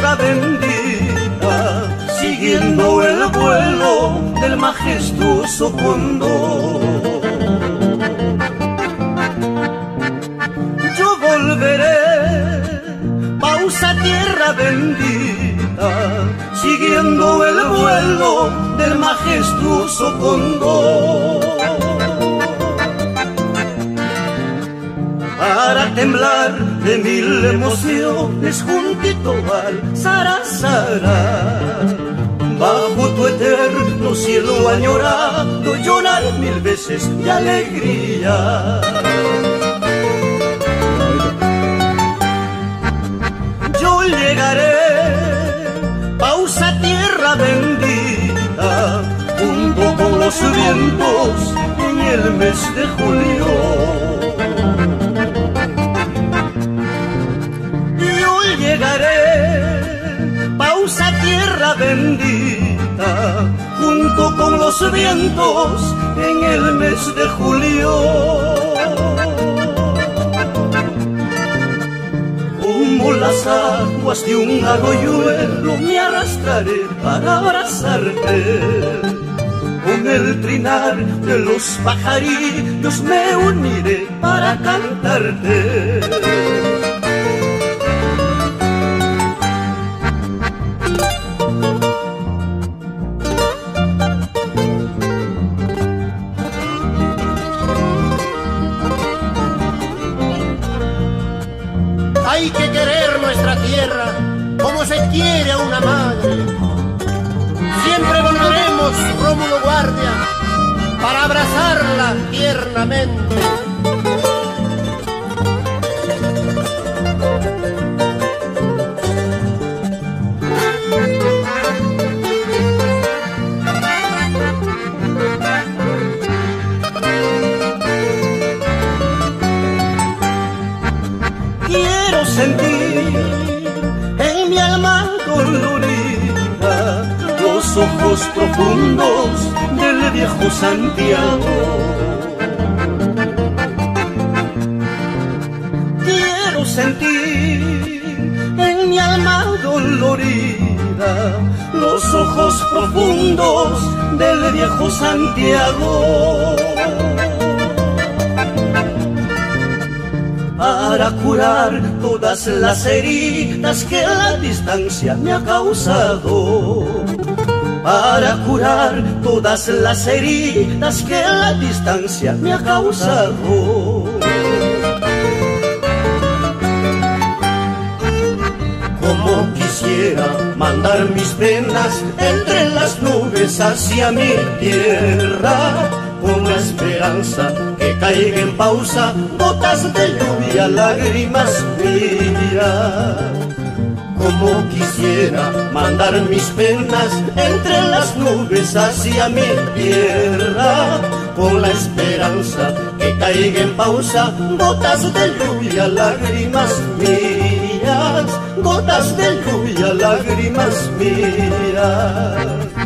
tierra bendita, siguiendo el vuelo del majestuoso cóndor. Yo volveré, pausa tierra bendita, siguiendo el vuelo del majestuoso cóndor. Para temblar de mil emociones juntito al Sarasara, bajo tu eterno cielo añorado, llorar mil veces de alegría. Yo llegaré, pausa tierra bendita, junto con los vientos en el mes de julio. Llegaré, pausa tierra bendita, junto con los vientos en el mes de julio. Como las aguas de un arroyuelo me arrastraré para abrazarte. Con el trinar de los pajarillos me uniré para cantarte. Hay que querer nuestra tierra como se quiere a una madre. Siempre volveremos, Rómulo Guardia, para abrazarla tiernamente. Quiero sentir en mi alma dolorida los ojos profundos del viejo Santiago. Quiero sentir en mi alma dolorida los ojos profundos del viejo Santiago. Para curar todas las heridas que la distancia me ha causado. Para curar todas las heridas que la distancia me ha causado. Como quisiera mandar mis penas entre las nubes hacia mi tierra, con la esperanza que caiga en pausa gotas de lluvia, lágrimas mías. Como quisiera mandar mis penas entre las nubes hacia mi tierra, con la esperanza que caiga en pausa gotas de lluvia, lágrimas mías, gotas de lluvia, lágrimas mías.